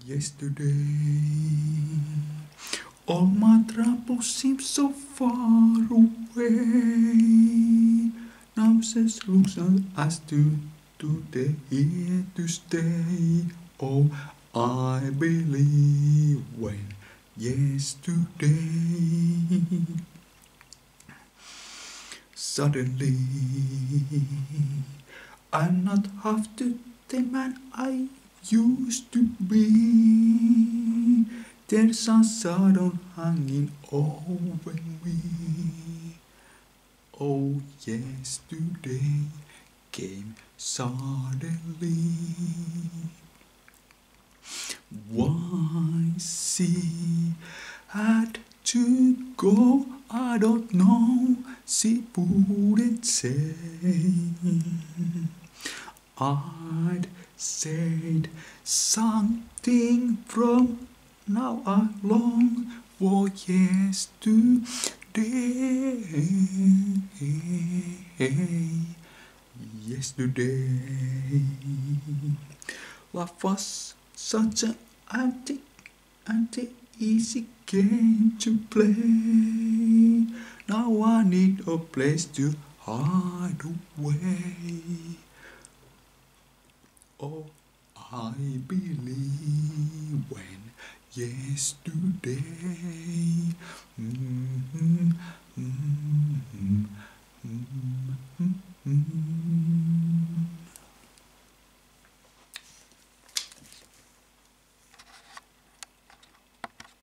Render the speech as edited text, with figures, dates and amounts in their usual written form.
Yesterday, all my troubles seem so far away. Now just looks at us today, here to stay. Oh, I believe when yesterday suddenly I'm not half the man I used to be. There's a shadow hanging over me. Oh, yesterday came suddenly. Why she had to go, I don't know. She wouldn't say. I'd said something from now I long for yesterday. Yesterday, life was such an anti easy game to play. Now I need a place to hide away. Oh, I believe when yesterday